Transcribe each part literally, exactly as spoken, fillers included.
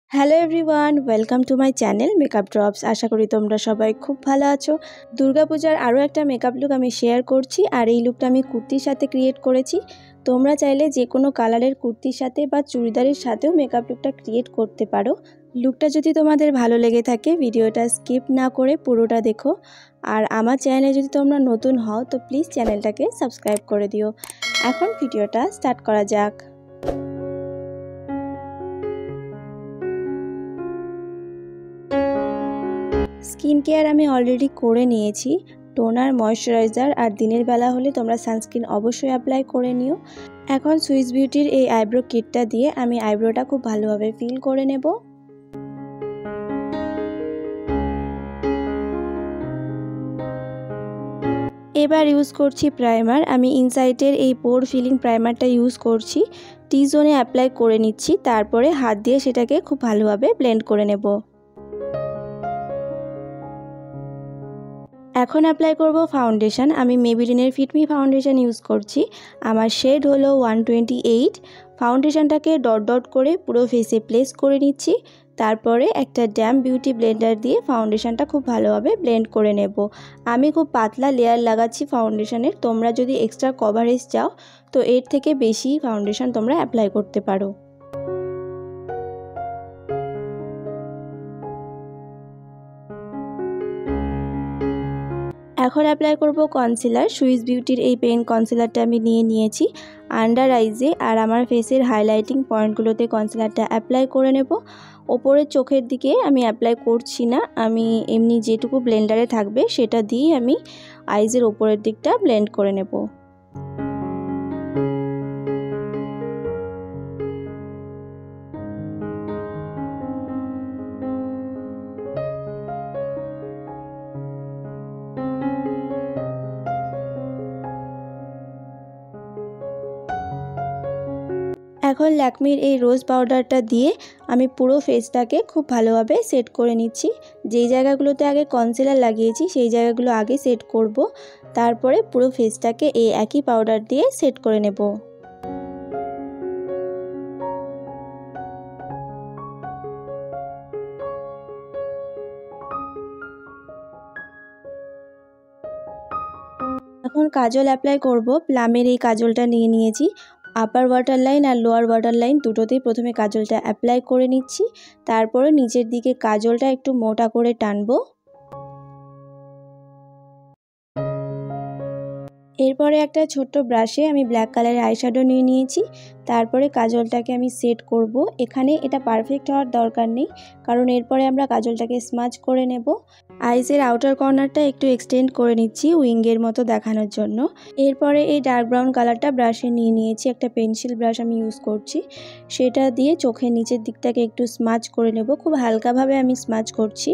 Hello everyone, welcome to my channel makeup drops. আশা করি তোমরা সবাই খুব ভালো আছো। দুর্গাপূজার আরও একটা মেকআপ লুক আমি শেয়ার করছি, আর এই লুকটা আমি কুর্তির সাথে ক্রিয়েট করেছি। তোমরা চাইলে যে কোনো কালারের কুর্তির সাথে বা চুড়িদারের সাথেও মেকআপ লুকটা ক্রিয়েট করতে পারো। লুকটা যদি তোমাদের ভালো লেগে থাকে ভিডিওটা স্কিপ না করে পুরোটা দেখো। আর আমার চ্যানেলে যদি তোমরা নতুন হও তো প্লিজ চ্যানেলটাকে সাবস্ক্রাইব করে দিও। এখন ভিডিওটা স্টার্ট করা যাক। স্কিন কেয়ার আমি অলরেডি করে নিয়েছি। টোনার, ময়শ্চারাইজার আর দিনের বেলা হলে তোমরা সানস্ক্রিন অবশ্যই অ্যাপ্লাই করে নিও। এখন সুইস বিউটির এই আইব্রো কিটটা দিয়ে আমি আইব্রোটা খুব ভালোভাবে ফিল করে নেব। এবার ইউজ করছি প্রাইমার। আমি ইনসাইটের এই পোর ফিলিং প্রাইমারটা ইউজ করছি। টি জোনে অ্যাপ্লাই করে নিচ্ছি, তারপরে হাত দিয়ে সেটাকে খুব ভালোভাবে ব্লেন্ড করে নেব। এখন অ্যাপ্লাই করব ফাউন্ডেশন। আমি মেবিলিনের ফিটমি ফাউন্ডেশন ইউজ করছি। আমার শেড হলো ওয়ান টোয়েন্টি এইট। ফাউন্ডেশনটাকে ডট ডট করে পুরো ফেসে প্লেস করে নিচ্ছি। তারপরে একটা ড্যাম বিউটি ব্লেন্ডার দিয়ে ফাউন্ডেশনটা খুব ভালোভাবে ব্লেন্ড করে নেব। আমি খুব পাতলা লেয়ার লাগাচ্ছি ফাউন্ডেশনের। তোমরা যদি এক্সট্রা কভারেজ চাও তো এর থেকে বেশি ফাউন্ডেশন তোমরা অ্যাপ্লাই করতে পারো। এখন অ্যাপ্লাই করব কনসিলার। সুইস বিউটির এই পেন কনসিলারটা আমি নিয়ে নিয়েছি আন্ডার আইজে, আর আমার ফেসের হাইলাইটিং পয়েন্টগুলোতে কনসিলারটা অ্যাপ্লাই করে নেব। ওপরের চোখের দিকে আমি অ্যাপ্লাই করছি না, আমি এমনি যেটুকু ব্লেন্ডারে থাকবে সেটা দিয়ে আমি আইজের ওপরের দিকটা ব্লেন্ড করে নেব। এখন ল্যাকমির এই রোজ পাউডারটা দিয়ে আমি পুরো ফেসটাকে খুব ভালোভাবে সেট করে নিচ্ছি। যেই জায়গাগুলোতে আগে কনসিলার লাগিয়েছি সেই জায়গাগুলো আগে সেট করব, তারপরে পুরো ফেসটাকে এই একই পাউডার দিয়ে সেট করে নেব। এখন কাজল অ্যাপ্লাই করব। প্লামের এই কাজলটা নিয়ে নিয়েছি। আপার ওয়াটার লাইন আর লোয়ার ওয়াটার লাইন দুটোতেই প্রথমে কাজলটা অ্যাপ্লাই করে নিচ্ছি, তারপরে নিচের দিকে কাজলটা একটু মোটা করে টানবো। এরপরে একটা ছোট্ট ব্রাশে আমি ব্ল্যাক কালারের আইশ্যাডো নিয়ে নিয়েছি। তারপরে কাজলটাকে আমি সেট করব। এখানে এটা পারফেক্ট হওয়ার দরকার নেই, কারণ এরপরে আমরা কাজলটাকে স্মাচ করে নেব। আইসের আউটার কর্নারটা একটু এক্সটেন্ড করে নিচ্ছি উইঙ্গের মতো দেখানোর জন্য। এরপরে এই ডার্ক ব্রাউন কালারটা ব্রাশে নিয়ে নিয়েছি, একটা পেন্সিল ব্রাশ আমি ইউজ করছি। সেটা দিয়ে চোখের নিচের দিকটাকে একটু স্মাচ করে নেব। খুব হালকাভাবে আমি স্মাচ করছি।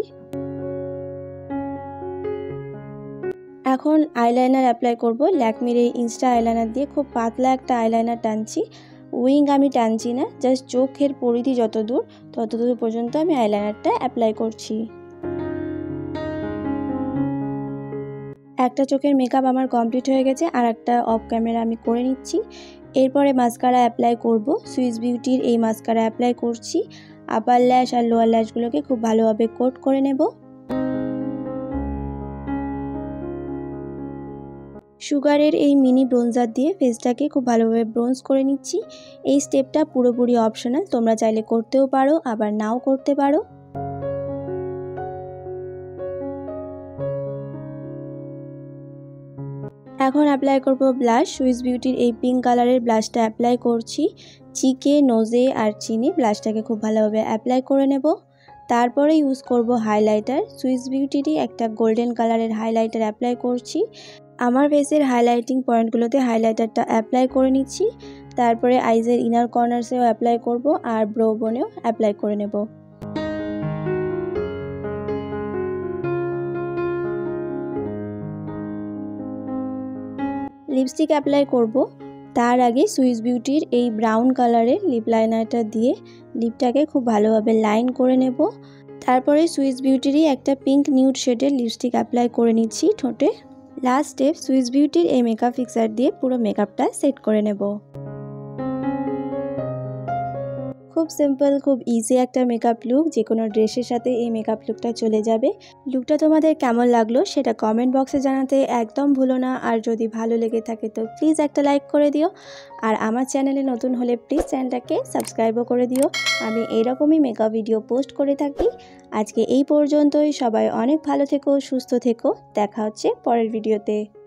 এখন আইলাইনার অ্যাপ্লাই করব। ল্যাকমির এই ইনস্টা আইলাইনার দিয়ে খুব পাতলা একটা আইলাইনার টানছি। উইং আমি টানছি না, জাস্ট চোখের পরিধি যত দূর তত দূর পর্যন্ত আমি আইলাইনারটা অ্যাপ্লাই করছি। একটা চোখের মেকআপ আমার কমপ্লিট হয়ে গেছে, আর একটা অফ ক্যামেরা আমি করে নিচ্ছি। এরপরে মাস্কারা অ্যাপ্লাই করব। সুইস বিউটির এই মাস্কারা অ্যাপ্লাই করছি। আপার ল্যাশ আর লোয়ার ল্যাশগুলোকে খুব ভালোভাবে কোট করে নেব। সুগারের এই মিনি ব্রোঞ্জার দিয়ে ফেসটাকে খুব ভালোভাবে ব্রোঞ্জ করে নিচ্ছি। এই স্টেপটা পুরোপুরি অপশনাল, তোমরা চাইলে করতেও পারো আবার নাও করতে পারো। এখন অ্যাপ্লাই করব ব্লাশ। সুইস বিউটির এই পিঙ্ক কালারের ব্লাশটা অ্যাপ্লাই করছি। চিকে, নোজে আর চিনে ব্লাশটাকে খুব ভালোভাবে অ্যাপ্লাই করে নেব। তারপরে ইউজ করব হাইলাইটার। সুইস বিউটিরই একটা গোল্ডেন কালারের হাইলাইটার অ্যাপ্লাই করছি। আমার ফেসের হাইলাইটিং পয়েন্টগুলোতে হাইলাইটারটা অ্যাপ্লাই করে নিচ্ছি। তারপরে আইজের ইনার কর্নার্সেও অ্যাপ্লাই করব আর ব্রো বোনেও অ্যাপ্লাই করে নেব। লিপস্টিক অ্যাপ্লাই করব। তার আগে সুইস বিউটির এই ব্রাউন কালারের লিপ লাইনারটা দিয়ে লিপটাকে খুব ভালোভাবে লাইন করে নেব। তারপরে সুইস বিউটিরই একটা পিঙ্ক নিউড শেডের লিপস্টিক অ্যাপ্লাই করে নিচ্ছি ঠোঁটে। লাস্ট স্টেপ, সুইস বিউটির এই মেকআপ ফিক্সার দিয়ে পুরো মেকআপটা সেট করে নেব। খুব সিম্পল, খুব ইজি একটা মেকআপ লুক, যে কোনো ড্রেসের সাথে এই মেকআপ লুকটা চলে যাবে। লুকটা তোমাদের কেমন লাগলো সেটা কমেন্ট বক্সে জানাতে একদম ভুলো না। আর যদি ভালো লেগে থাকে তো প্লিজ একটা লাইক করে দিও। আর আমার চ্যানেলে নতুন হলে প্লিজ চ্যানেলটাকে সাবস্ক্রাইবও করে দিও। আমি এরকমই মেকআপ ভিডিও পোস্ট করে থাকি। আজকে এই পর্যন্তই। সবাই অনেক ভালো থেকো, সুস্থ থেকো। দেখা হচ্ছে পরের ভিডিওতে।